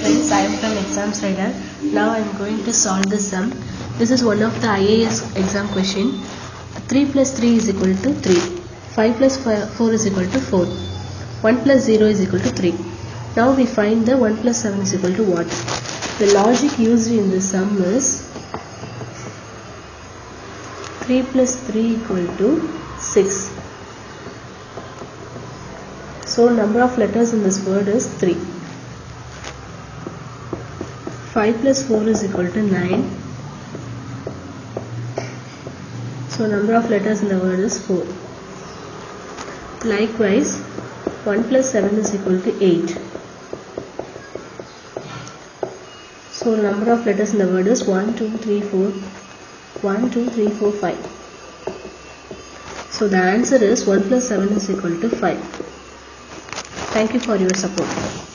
friends, I am from Exam Rider. Now I am going to solve this sum. This is one of the IAS exam question. 3 plus 3 is equal to 3. 5 plus 4 is equal to 4. 1 plus 0 is equal to 3. Now we find the 1 plus 7 is equal to what? The logic used in this sum is 3 plus 3 equal to 6. So number of letters in this word is 3. 5 plus 4 is equal to 9. So number of letters in the word is 4. Likewise, 1 plus 7 is equal to 8. So number of letters in the word is 1, 2, 3, 4. 1, 2, 3, 4, 5. So the answer is 1 plus 7 is equal to 5. Thank you for your support.